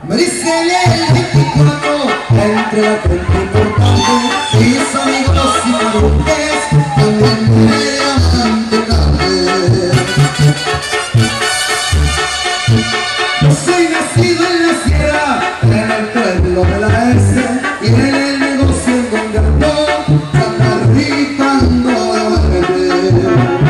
Me dice el 24, entre la gente importante, mis amigos y parientes, también me llaman de tarde. Yo soy nacido en la sierra, en el pueblo de la S, y en el negocio en donde ando, sacarricando la muerte.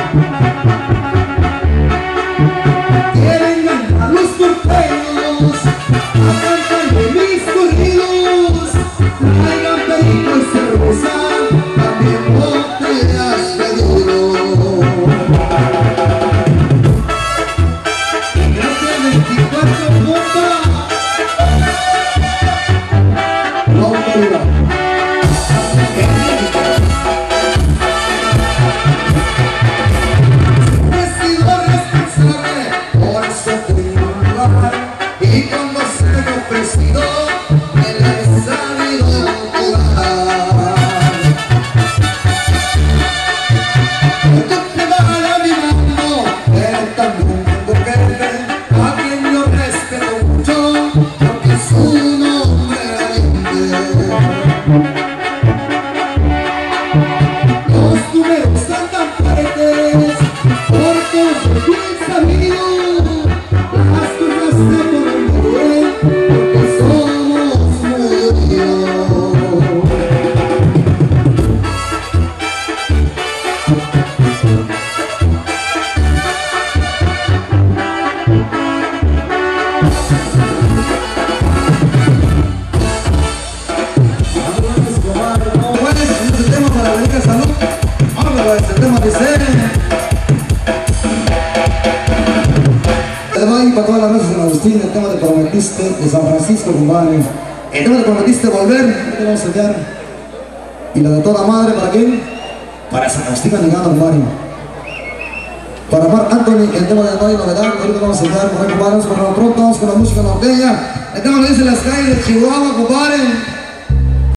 Quieren ganar los porteños, a cantar de mis corridos, traigan perico y cerveza, también botellas de duro. Y gracias 24 compa, la autoridad. Y cuando se me ha ofrecido, me la he sabido jugar. Esto te va a mi mano, pero también tengo que ver a quien lo respeto mucho, porque es un hombre valiente. Los números están tan fuertes, porque es bien sabido. Las cosas se ponen bien, porque somos muy unidos. Como bueno, este tema para la rica salud. Vámonos a este tema, dice. Y para todas las veces de San Agustín, el tema de Prometiste de San Francisco, compadre. El tema de Prometiste volver, que vamos a enviar. Y la de toda madre, ¿para quién? Para San Agustín Anegado, compadre. Para Marc Anthony, el tema de No hay novedad, ahorita vamos a enviar, compadre, vamos con lo pronto, vamos con la música norteña. El tema lo dice Las calles de Chihuahua, compadre.